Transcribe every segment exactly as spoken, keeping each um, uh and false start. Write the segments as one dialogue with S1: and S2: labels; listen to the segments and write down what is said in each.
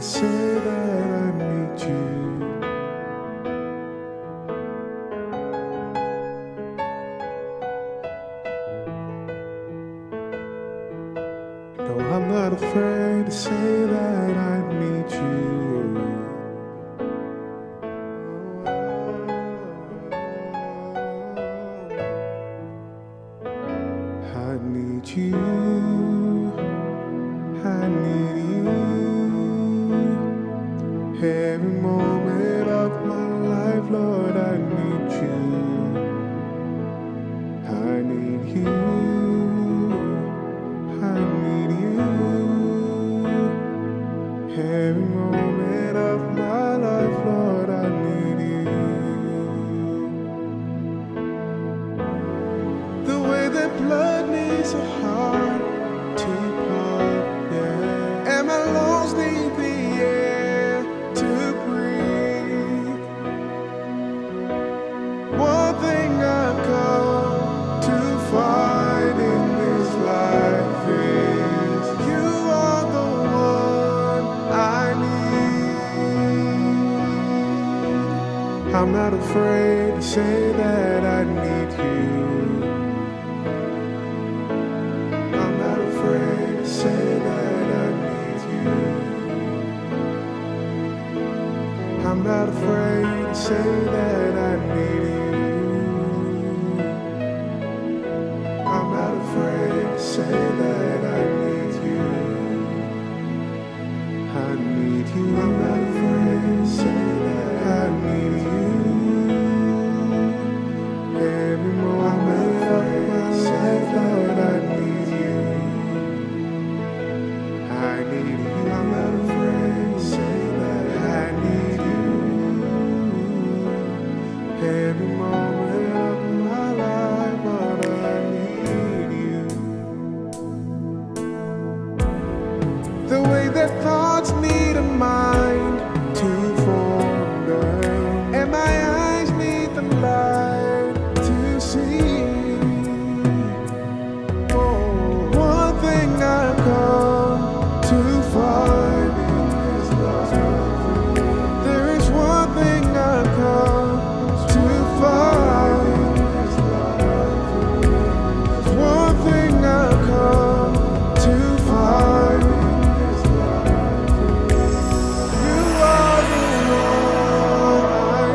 S1: say that I need you. No, I'm not afraid to say that I need you. I need you. I need you. Every moment of my life, Lord, I need you. I need you. I need you. Every moment of my life, Lord, I need you. The way that blood needs a heart to pump, yeah. And my lungs need the air to breathe. One thing I've come to find in this life is you are the one I need. I'm not afraid to say that I need you. I'm not afraid to say that I need you. I'm not afraid to say that I need you. I'm not afraid to say that I need you. I need you. I'm not afraid to say that I need you. Every moment of my life, Lord, I need you. I need you. I'm not afraid to say that I need you. Every moment of my life, Lord, I need you. The way that thoughts need a mind to form them, and my eyes need the light to see. Oh, one thing I've come to find in this life. There is one thing I've come to find in this life. There's one thing I've come to find in this life. You are the one I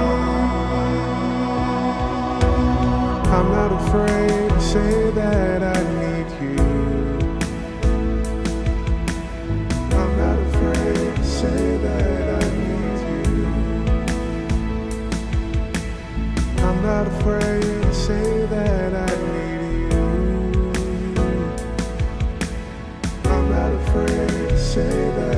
S1: need. I'm not afraid to say that I need you. I'm not afraid to say that I need you. I'm not afraid to say that I need you. I'm not afraid to say that